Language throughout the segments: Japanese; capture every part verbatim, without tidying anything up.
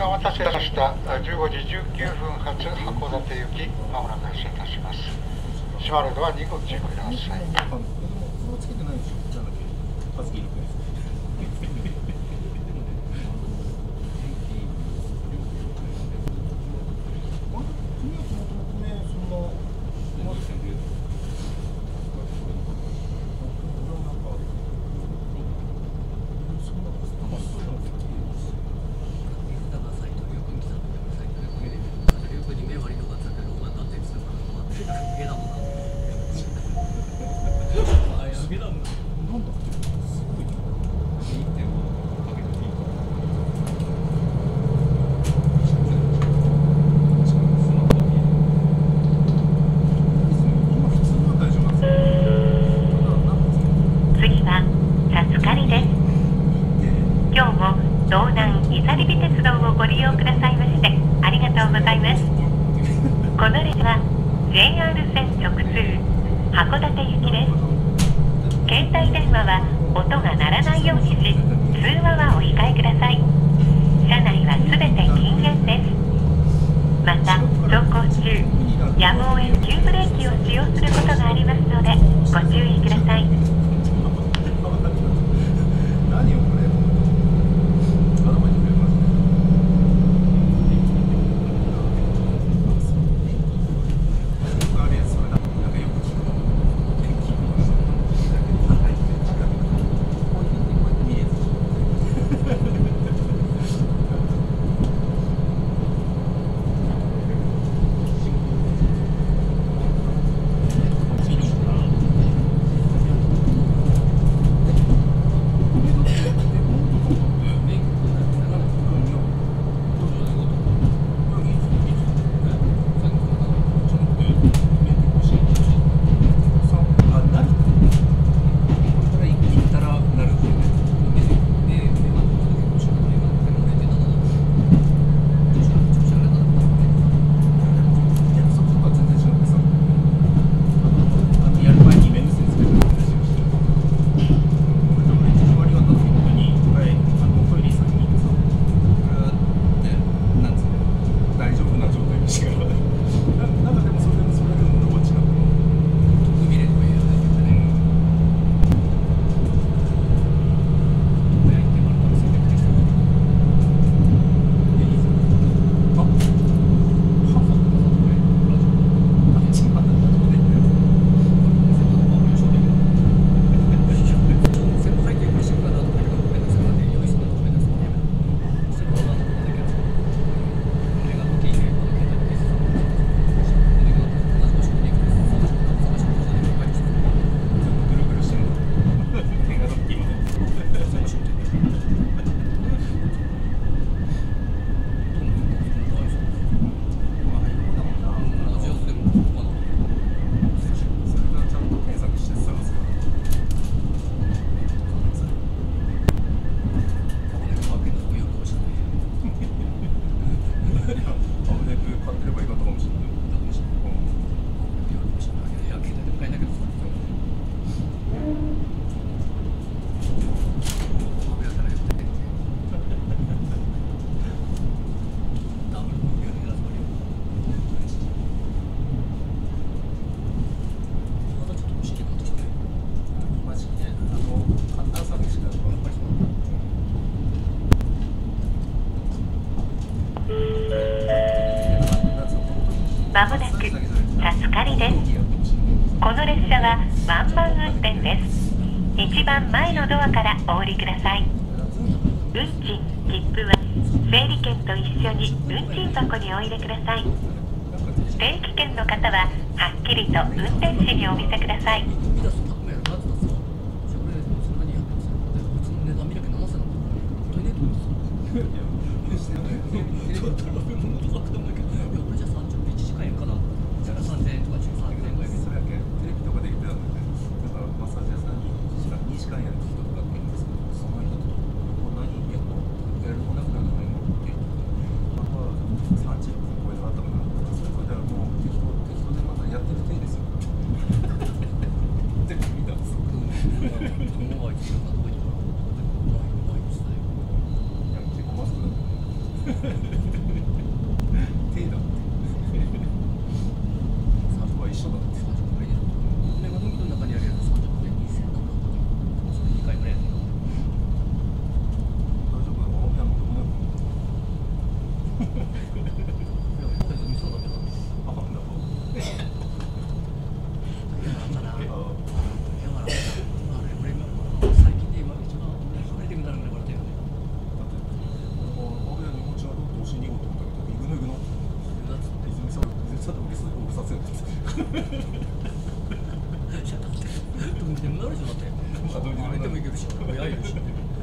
がお待たせしました。じゅうごじじゅうきゅうふん発函館行き、まもなく発車いたします。閉まるドアにご注意ください。 まもなくさすかりです。この列車はワンマン運転です。一番前のドアからお降りください。運賃、切符は整理券と一緒に運賃箱にお入れください。定期券の方ははっきりと運転士にお見せください。 い手だってサートは一緒だって。 俺が飲みの中にあるやつさんじゅっぷんでにせんとかそれにかいぐらいやねん。 大丈夫？あの部屋のどこいや、これ飲みそうだけど。 あ、なんだろう。 いや、だから、いや、だから、あれ、俺が最近で今一番初めて見たらぐらい笑ってるよね。 だって、あれに持ち上がろうとしに行こうと思ったけど、イグノイグノ泉さん、泉さんと俺さ、俺させよって。 いや、だって、どうにでもなるでしょ、だって。 あ、どうにでもなる。 あれでもいけるし、親いるし。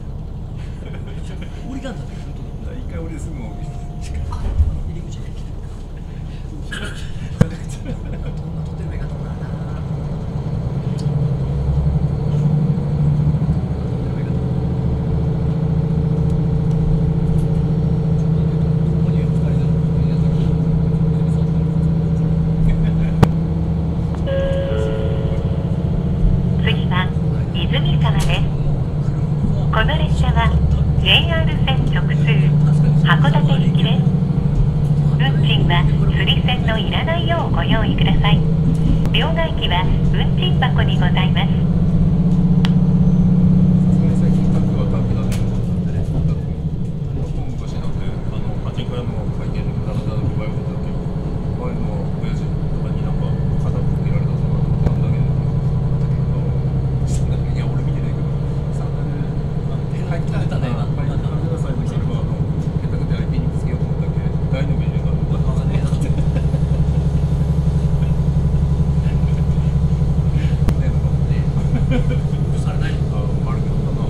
オリガンだって、本当に。 一回俺ですぐもう入り口で来てる。どんなとてもいいかと思うな。 次は泉沢です。この列車は ジェイアール 線直通函館行きです。運賃は釣り線のいらないようご用意ください。両替機は運賃箱にございます。 最近タッグはタッグだね。昔だってあのパチンコ屋の会見で体の具合をだけ前の親父とかになんか肩ぶつけられたとかなんだけど、いや俺見てないけど、さん入ってたね。入ってたね。最後にそれはあの下手くて アイピー にぶつけようと思ったっけ大の目に入れたの。 されない。 あ丸くなったな。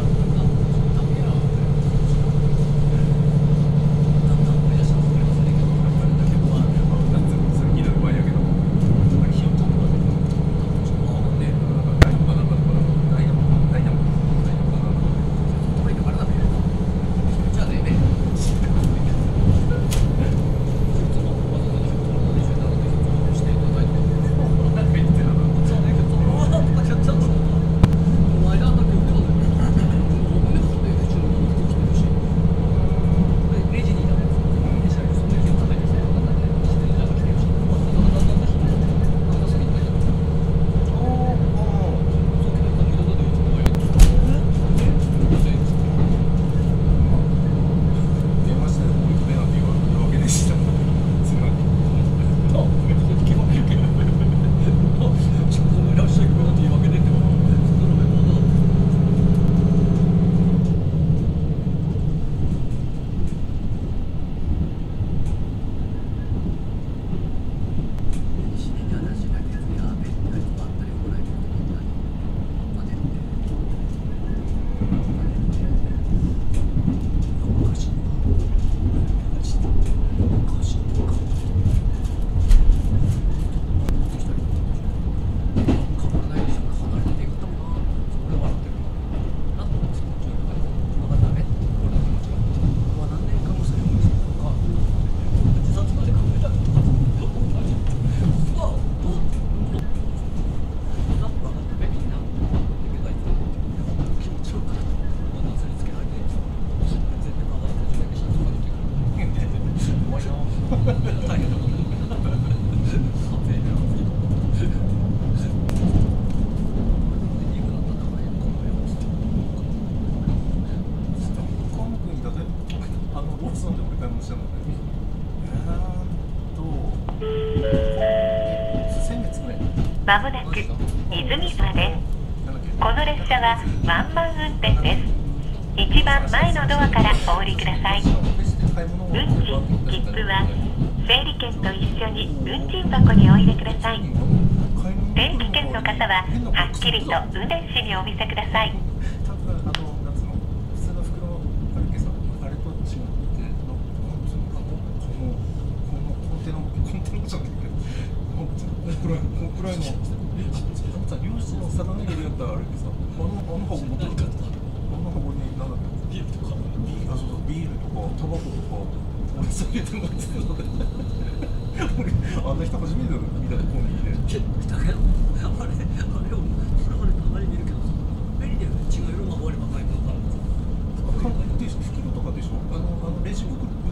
まもなく泉沢です。この列車はワンマン運転です。一番前のドアからお降りください。運賃、切符は整理券と一緒に運賃箱にお入れください。定期券の方ははっきりと運転士にお見せください。 多分あのなんつうの普通の袋あるけどさ、あれと違ってのなんつうのあのこのこのコンテナコンテナじゃないけどこのくらいこのくらいのさ漁師の魚入れやったらあれけどさ、あのあの箱持ってるあの箱になんだっけビールとかビールあそうビールとかタバコとか俺そういうのがつくので俺あんな人初めて見たとこにいてだけどあれあれをそれまでたまに見るけど便利だよね。違う色の方にばっかりのから袋でしょ袋とかでしょあのあのレジ袋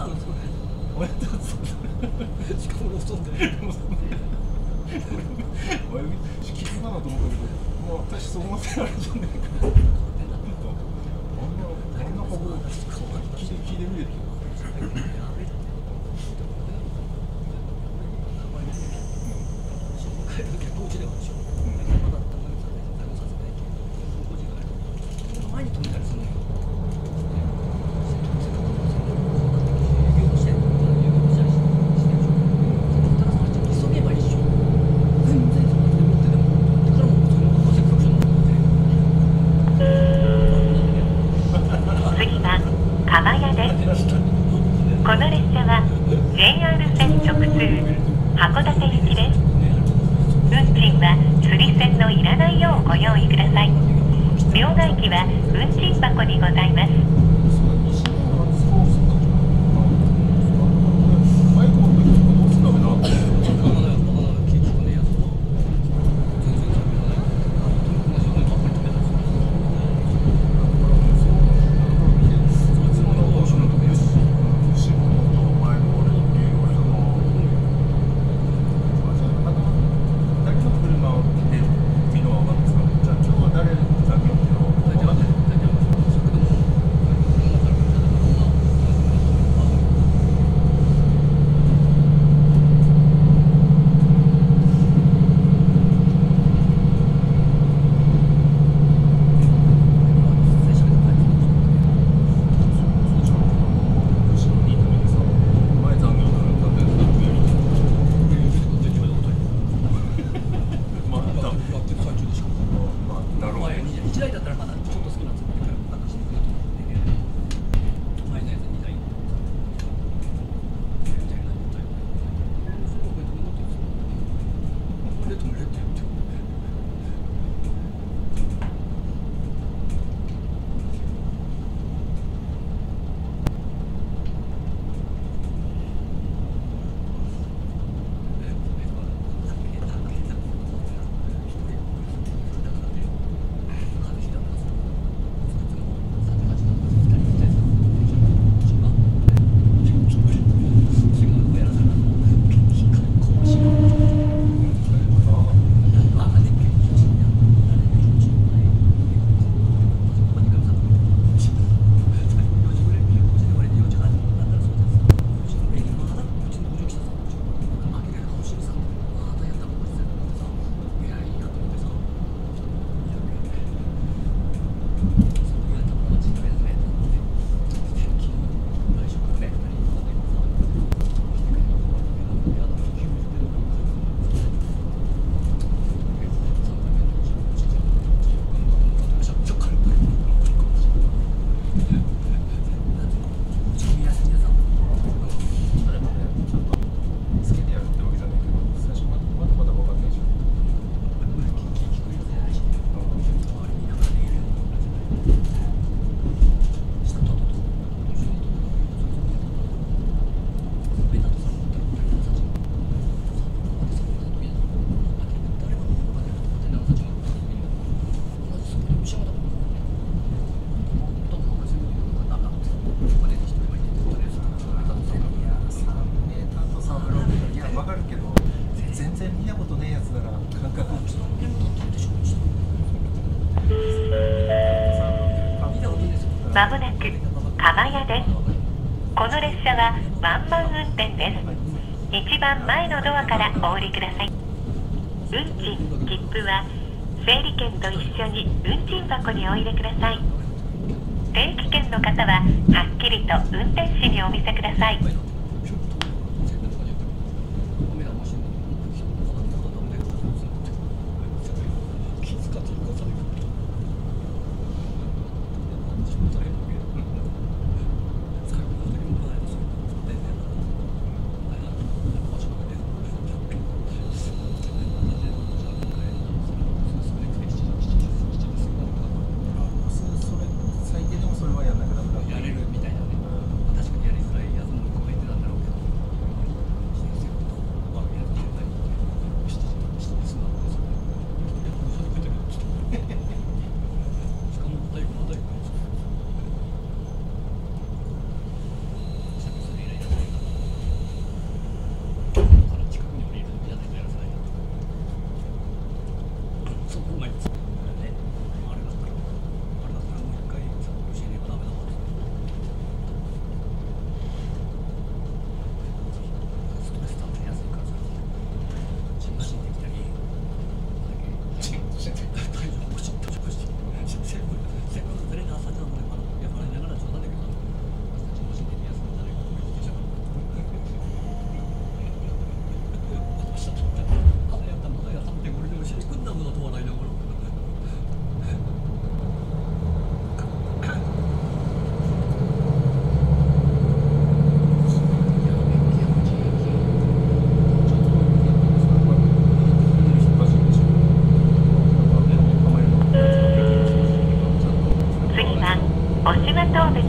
なのそれ。 親としかもローソンで。 親指聞くかなと思ったけど、もう私そう思ってあれじゃねえか。あんなあんな箱聞いて聞いてみる。 前に止めたりするのよ。 次は釜屋です。この列車は ジェイアール 線直通函館行きです。運賃は釣り銭のいらないようご用意ください。両替機は運賃箱にございます。まもなく釜屋です。この列車はワンマン運転です。一番前のドアからお降りください。運賃、切符は整理券と一緒に運賃箱にお入れください。定期券の方ははっきりと運転士にお見せください。 やれるみたいなね。確かにやりづらいやつも込めて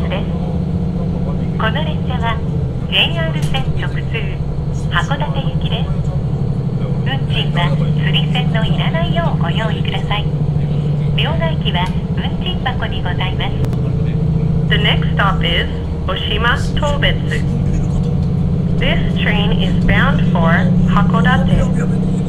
です。この列車は ジェイアール 線直通函館行きです。運賃は釣り銭のいらないようご用意ください。両替機は運賃箱にございます。 The next stop is Oshima Tobetsu. This train is bound for Hakodate.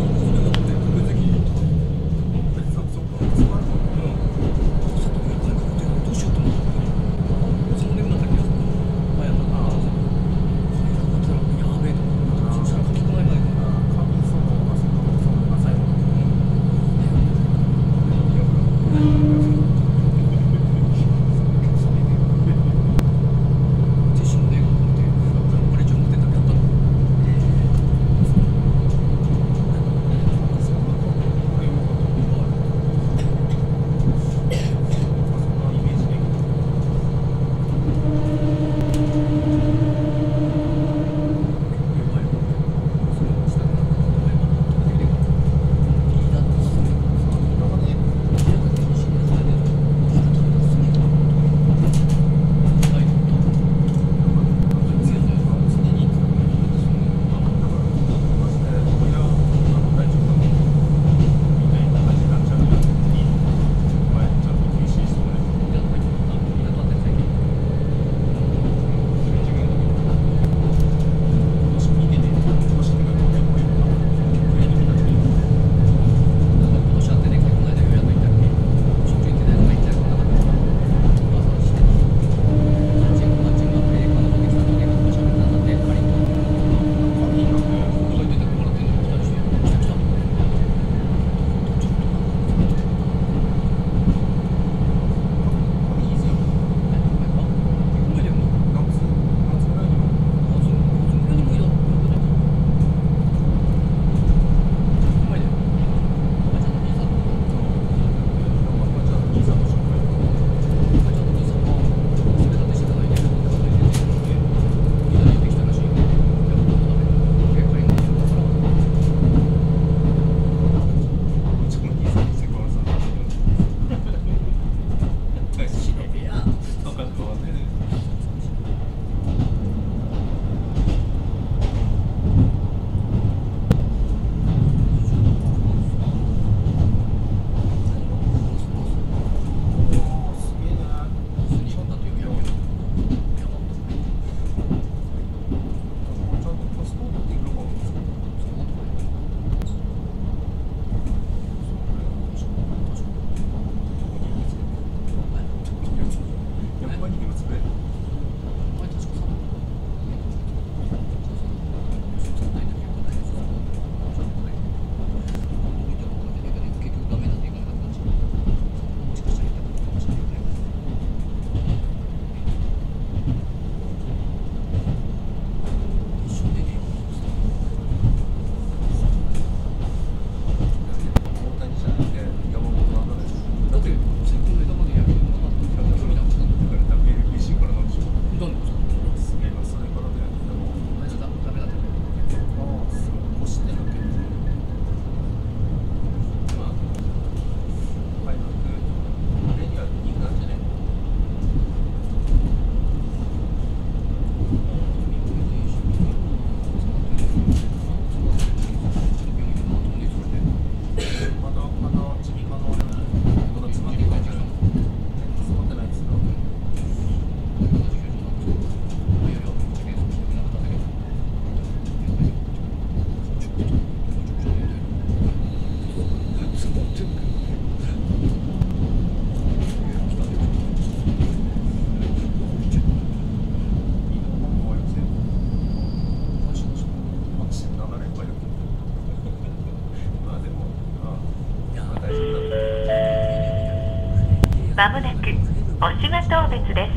まもなく渡島当別です。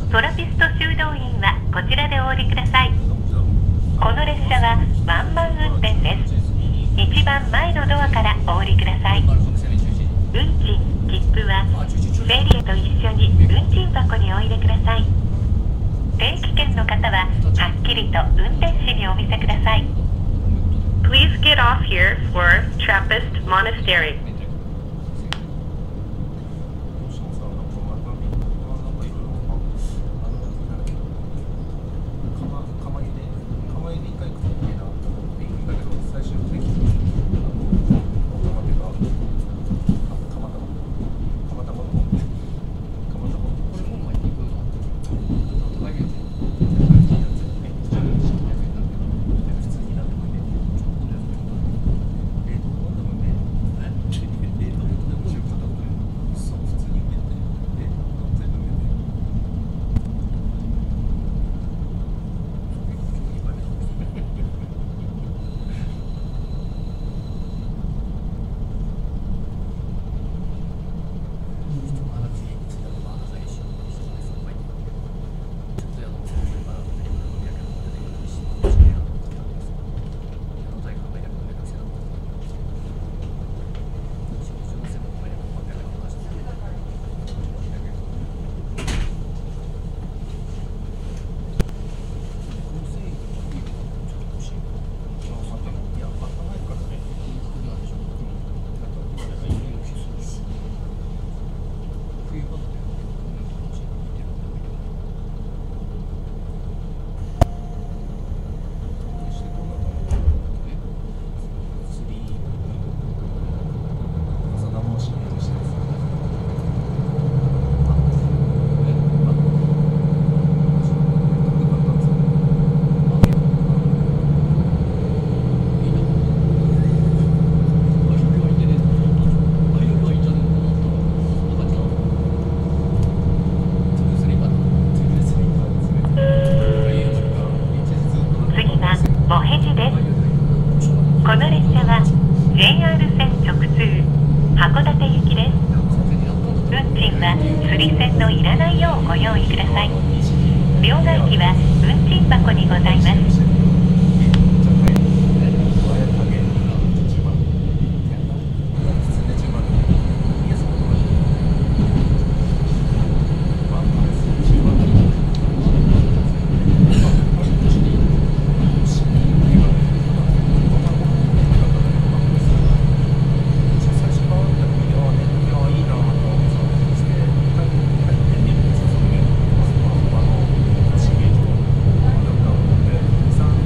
トラピスト修道院はこちらでお降りください。この列車はワンマン運転です。一番前のドアからお降りください。運賃、切符はフェリーと一緒に運賃箱にお入れください。定期券の方ははっきりと運転士にお見せください。 Please get off here for Trappist Monastery. あジェイアール 線直通函館行きです。運賃は釣り銭のいらないようご用意ください。両替機は運賃箱にございます。 さん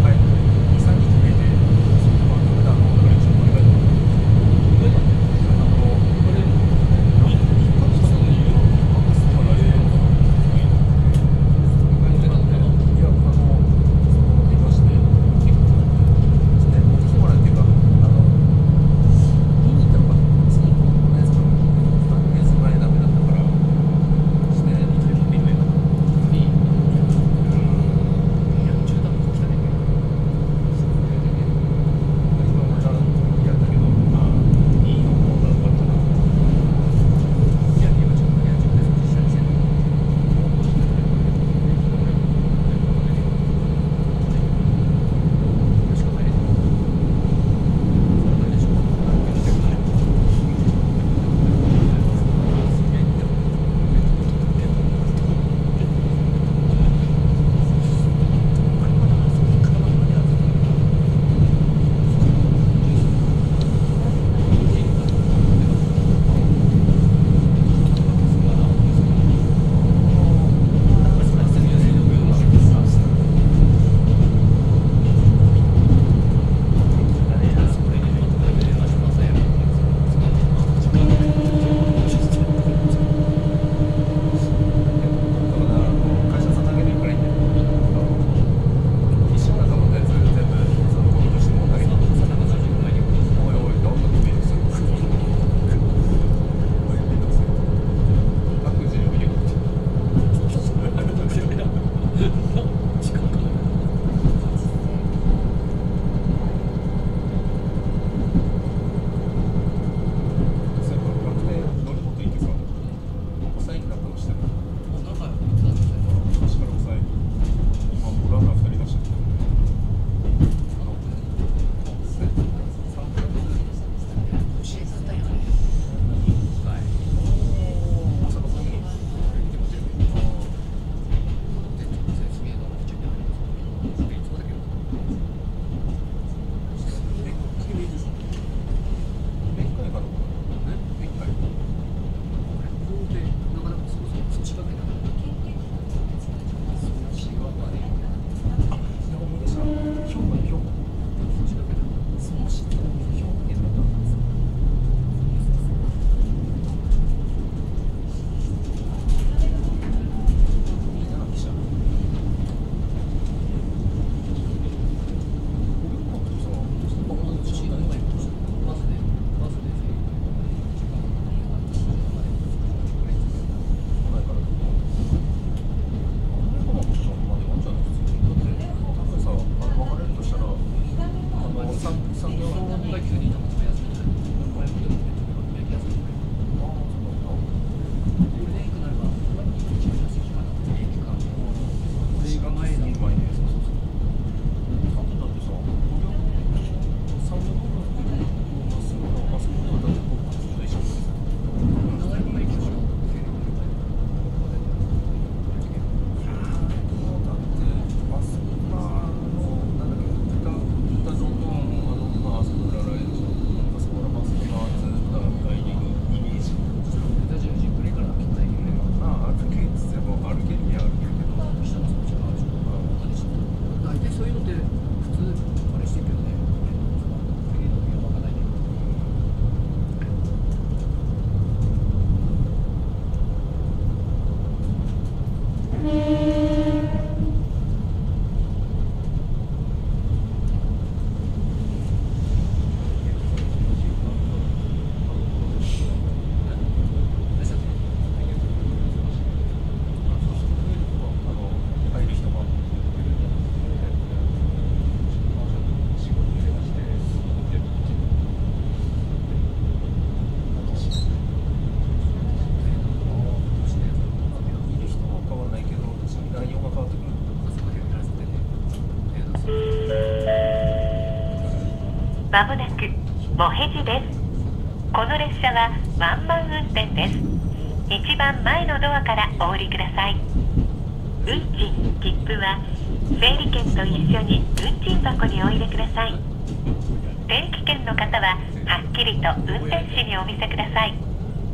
モヘジです。この列車はワンマン運転です。一番前のドアからお降りください。運賃・切符は整理券と一緒に運賃箱にお入れください。定期券の方ははっきりと運転士にお見せください。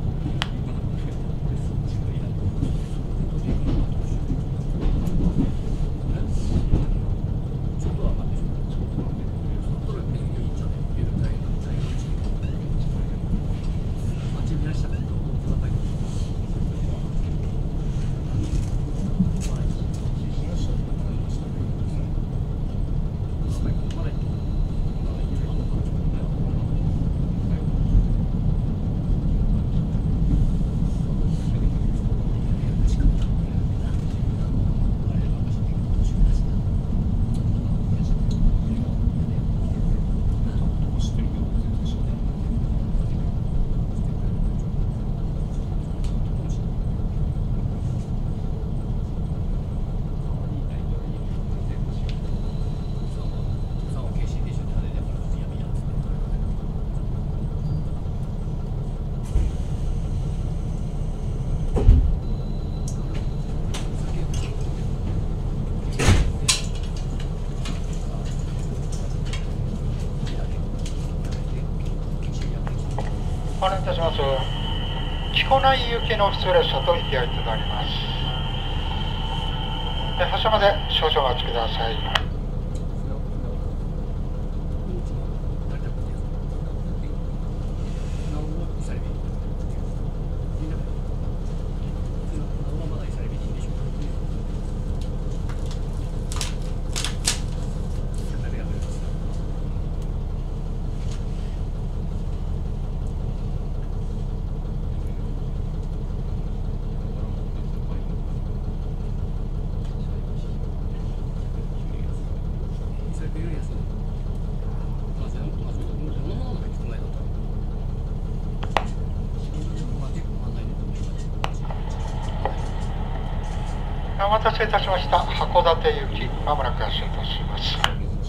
ご案内いたします。木古内行きの普通列車と引き合いとなります。発車まで少々お待ちください。お待たせいたしました。函館行き、まもなく発車いたします。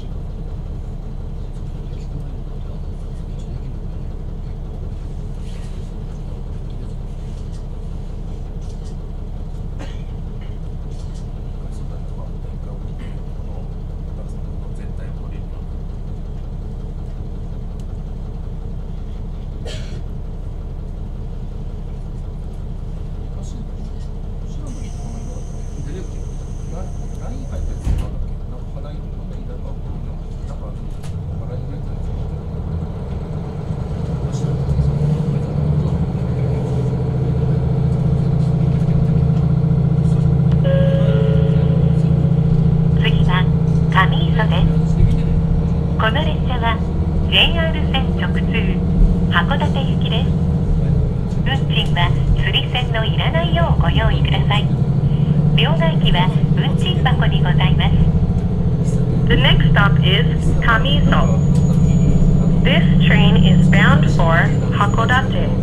この列車は ジェイアール 線直通函館行きです。運賃は釣り銭のいらないようご用意ください。両替機は運賃箱にございます。 The next stop is Kamiso. This train is bound for Hakodate.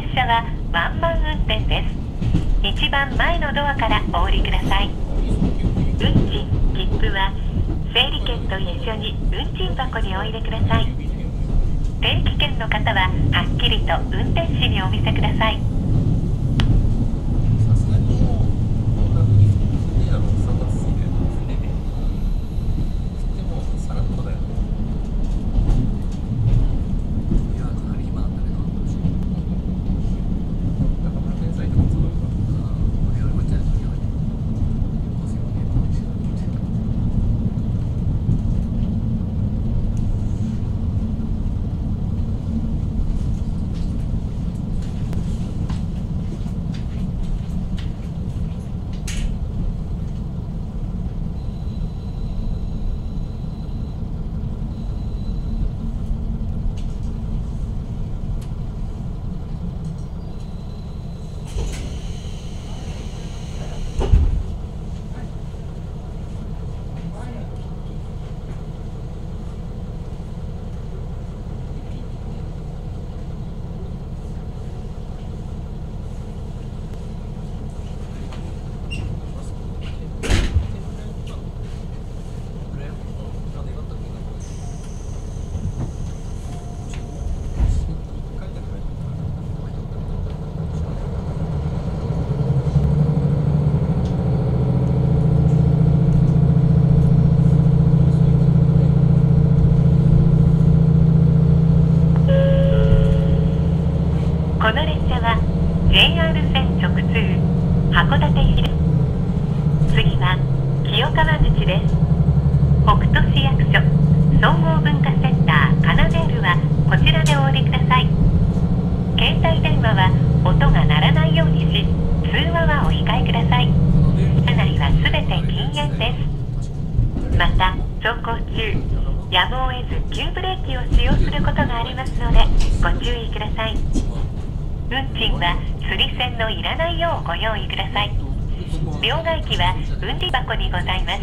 列車はワンマン運転です。一番前のドアからお降りください。運賃、切符は整理券と一緒に運賃箱にお入れください。定期券の方ははっきりと運転士にお見せください。 さすがにもうこんな風に振ってやろうさんがつ過ぎて振ってもさらっとだよ。 いや、かなり今なんだけど、 中村天才とかもそうだけど俺よりもちゃんと言われて、個性をね、 この列車は ジェイアール 線直通函館行きです。次は清川口です。北杜市役所総合文化センターカナデールはこちらでお降りください。携帯電話は音が鳴らないようにし、通話はお控えください。車内はすべて禁煙です。また走行中やむを得ず急ブレーキを使用することがありますのでご注意ください。運賃は釣り銭のいらないようご用意ください。両替機は運理箱にございます。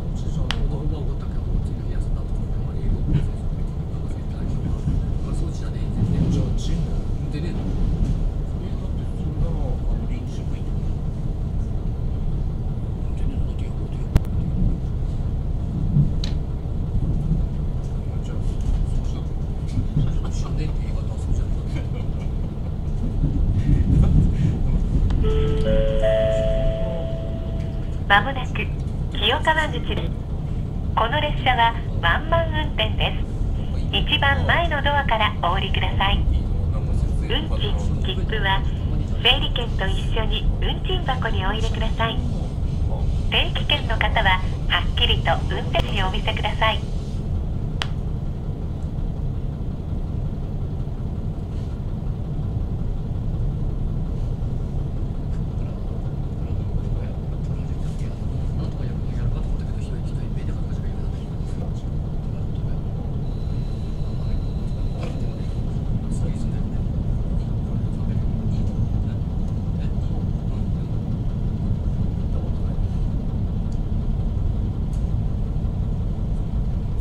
まもなく清川口です。この列車はワンマン運転です。一番前のドアからお降りください。運賃、切符は整理券と一緒に運賃箱にお入れください。定期券の方ははっきりと運転士にお見せください。 あ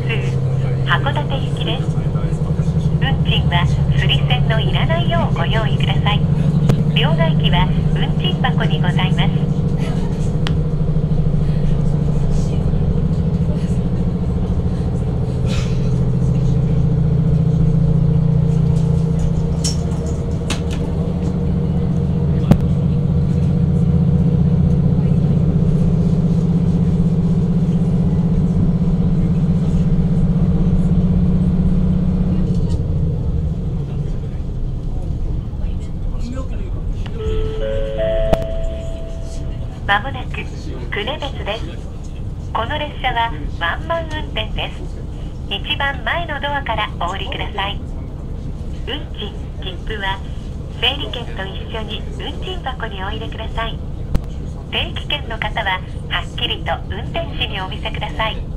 函館行きです。運賃は釣り銭のいらないようご用意ください。両替機は運賃箱にございます。まもなく久根別です。この列車はワンマン運転です。一番前のドアからお降りください。運賃、切符は整理券と一緒に運賃箱にお入れください。定期券の方ははっきりと運転士にお見せください。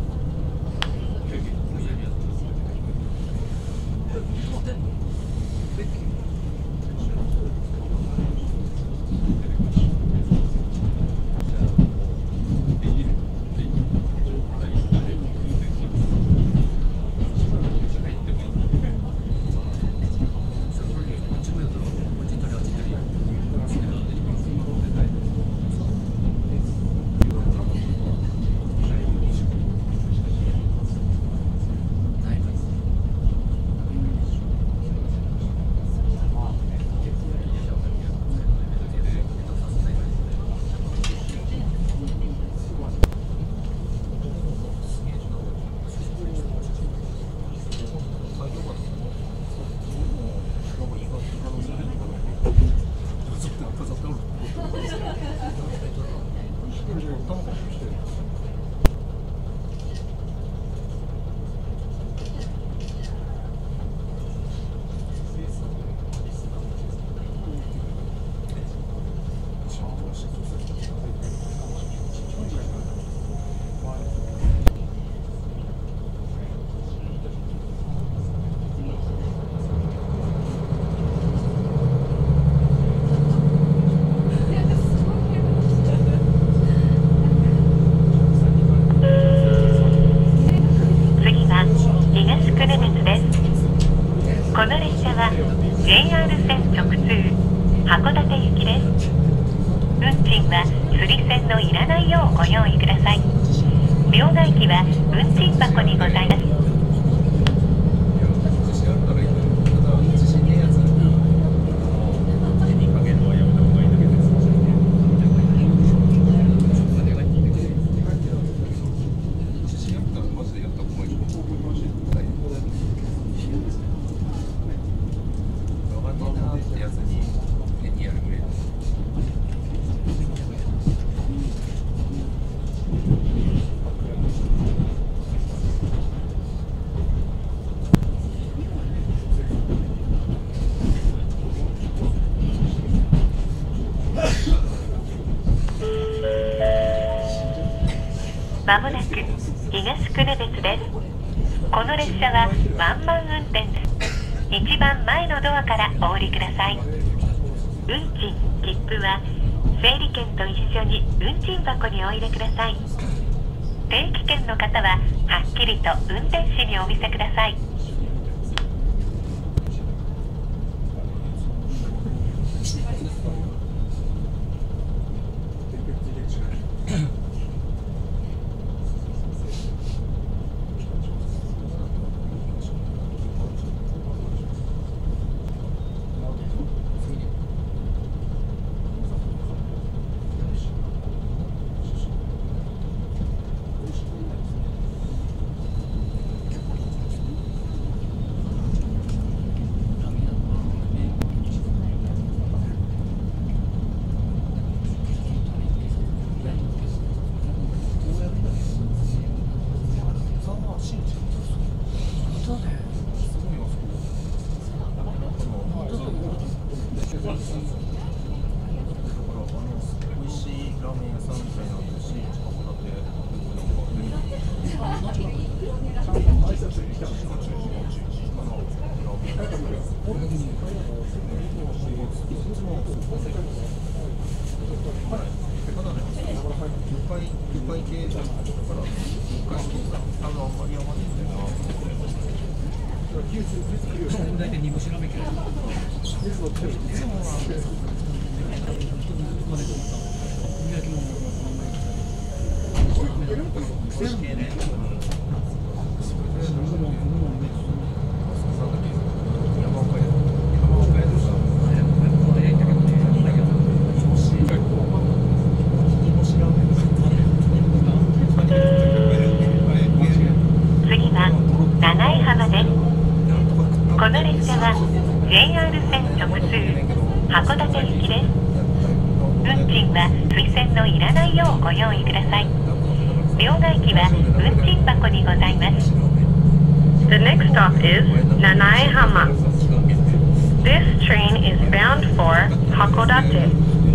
この列車は ジェイアール 線直通函館行きです。運賃は釣り銭のいらないようご用意ください。両替機は運賃箱にございます。まもなく東久根別です。この列車はワンマン運転です。一番前のドアからお降りください。運賃、切符は整理券と一緒に運賃箱にお入れください。定期券の方ははっきりと運転士にお見せください。 大体煮干しラーメン嫌い。いつもはまでと思った。焼き物の癖なんだよね。 山岡屋山岡屋とか次は七井浜です。この列車は ジェイアール 線直通函館行きです。運賃は追線のいらないようご用意ください。両替機は運賃箱にございます。 The next stop is Nanaihama. This train is bound for Hakodate.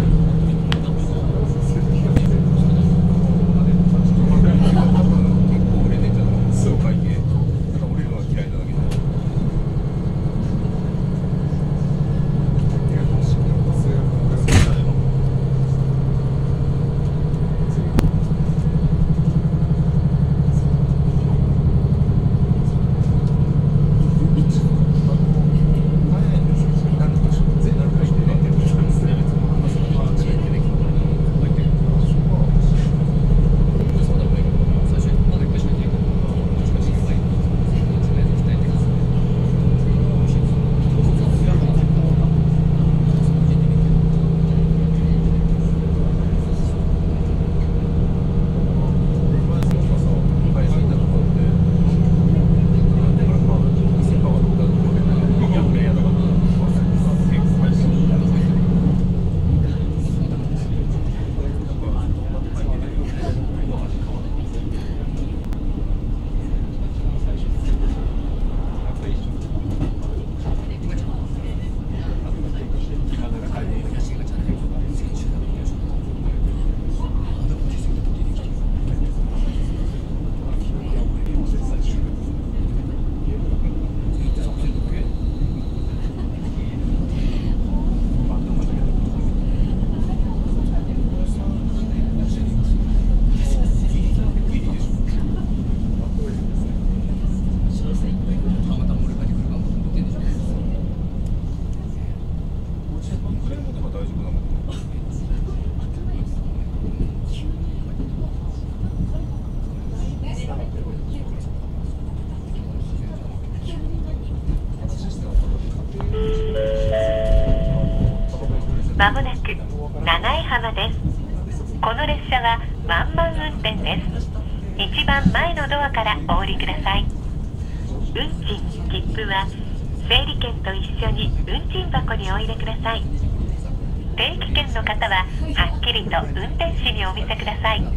まもなく七井浜です。この列車はワンマン運転です。一番前のドアからお降りください。運賃、切符は整理券と一緒に運賃箱にお入れください。定期券の方ははっきりと運転士にお見せください。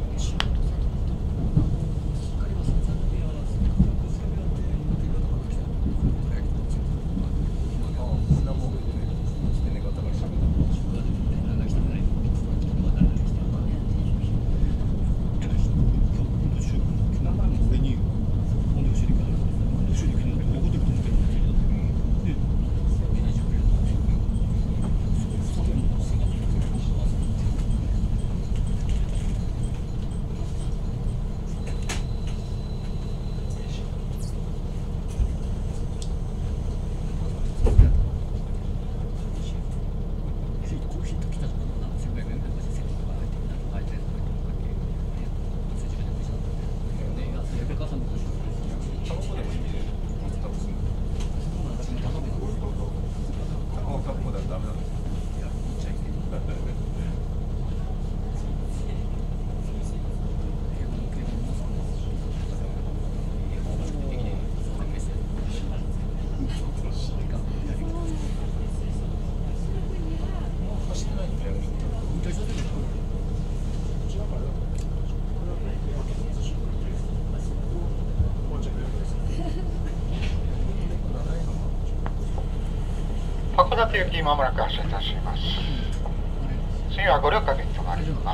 函館行きまもなく発車いたします。次は五稜郭に停まります。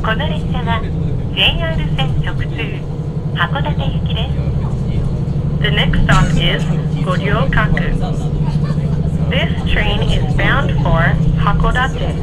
この列車は ジェイアール 線直通函館行きです。 The next stop is Goryokaku. This train is bound for Hakodate.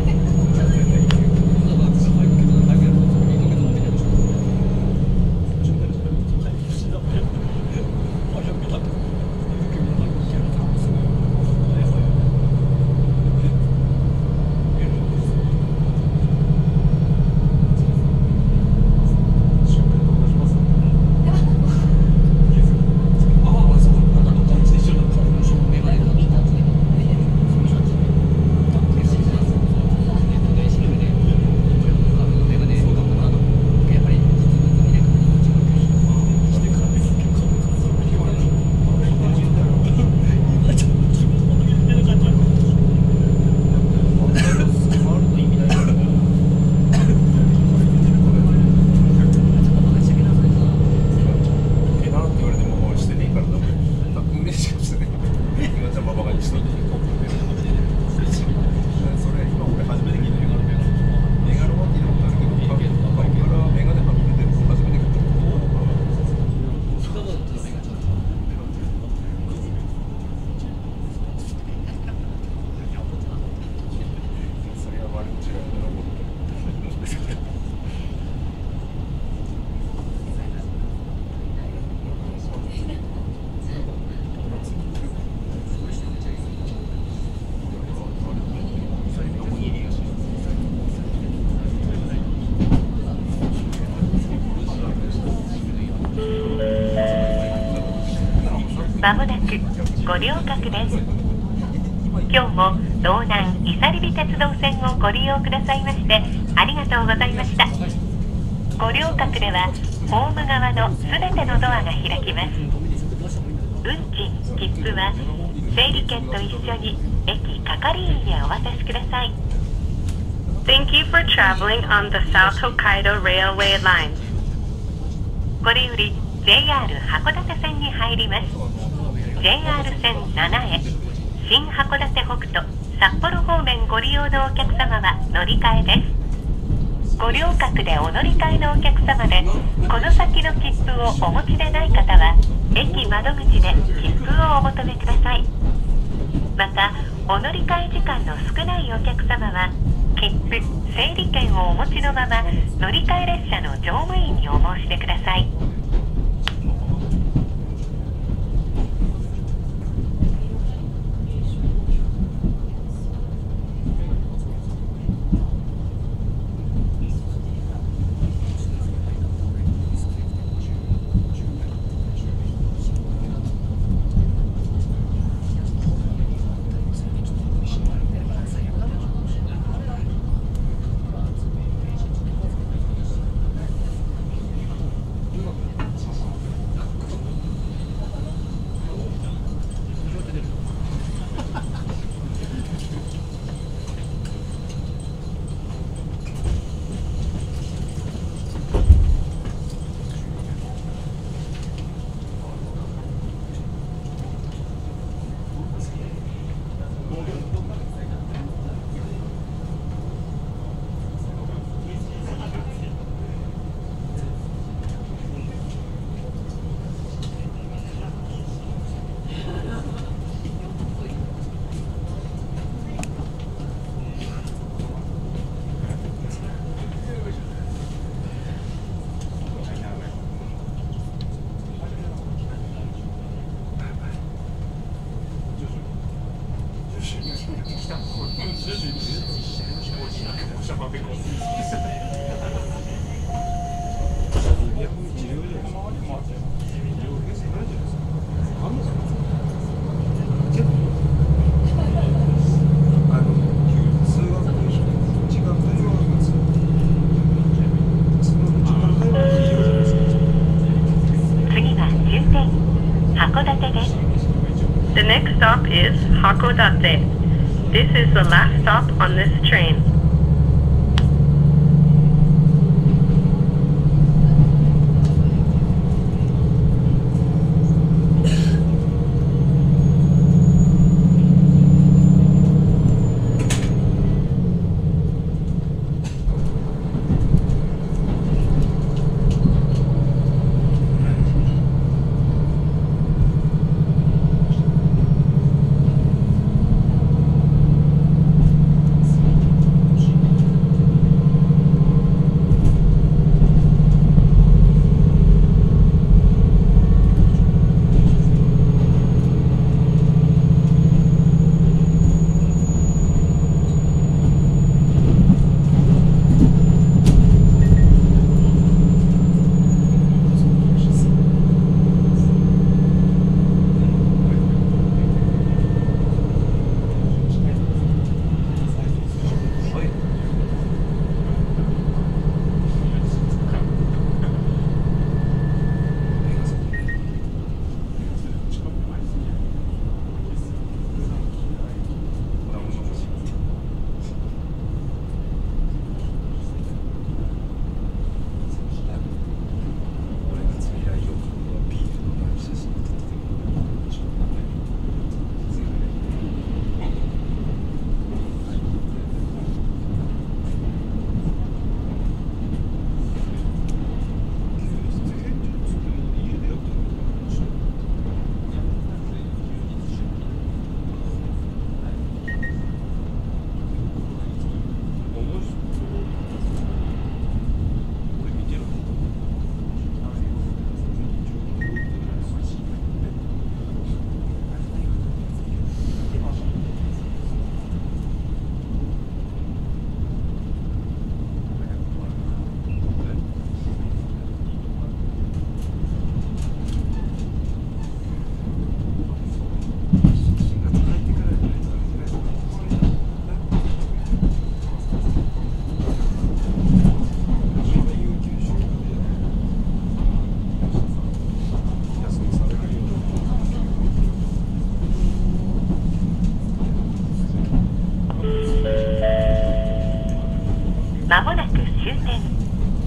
まもなく五稜郭です。今日も道南伊佐リビ鉄道線をご利用くださいましてありがとうございました。五稜郭ではホーム側のすべてのドアが開きます。運賃・切符は整理券と一緒に駅係員へお渡しください。 Thank you for traveling on the South Hokkaido Railway line. これより ジェイアール 函館線に入ります。 ジェイアール 線ななへ新函館北斗札幌方面ご利用のお客様は乗り換えです。五稜郭でお乗り換えのお客様でこの先の切符をお持ちでない方は駅窓口で切符をお求めください。またお乗り換え時間の少ないお客様は切符・整理券をお持ちのまま乗り換え列車の乗務員にお申し出ください。 The next stop is Hakodate. This is the last stop on this train.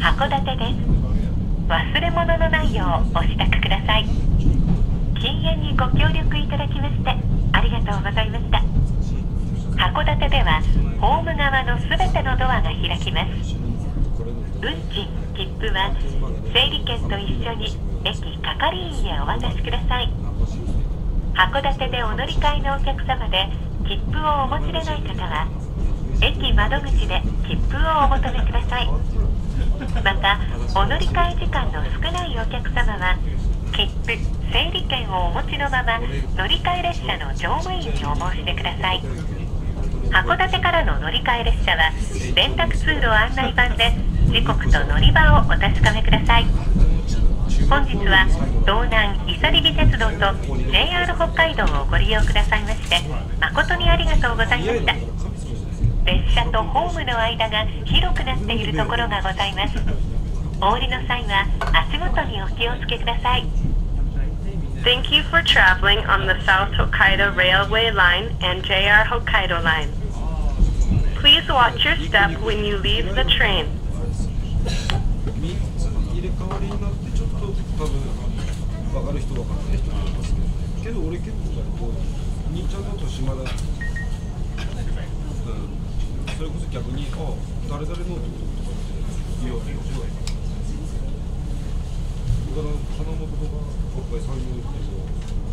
函館です。忘れ物のないようお支度ください。禁煙にご協力いただきましてありがとうございました。函館ではホーム側のすべてのドアが開きます。運賃、切符は整理券と一緒に駅係員へお渡しください。函館でお乗り換えのお客様で切符をお持ちでない方は駅窓口で切符をお求めください。またお乗り換え時間の少ないお客様は切符、整理券をお持ちのまま乗り換え列車の乗務員にお申し出ください。函館からの乗り換え列車は連絡通路案内板で時刻と乗り場をお確かめください。本日は道南いさりび鉄道と ジェイアール 北海道をご利用くださいまして誠にありがとうございました。列車とホームの間が広くなっているところがございます。お降りの際は足元にお気をつけください。 Thank you for traveling on the South Hokkaido Railway Line and J R Hokkaido Line. Please watch your step when you leave the train. みっつ入れ替わりになってちょっと多分分かる人分かんない人もいますけど、けど俺結構こう兄ちゃんの年まだ、うん、それこそ逆にあ誰々のってこととかっていやいやそうだよ。だから花本とか北海産業っても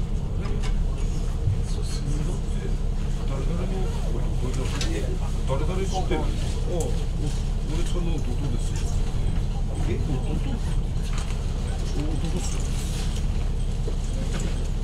そうするのって誰々のこと誰々知ってる。あ俺ちゃんの弟ですよ。え、弟？弟っすよ。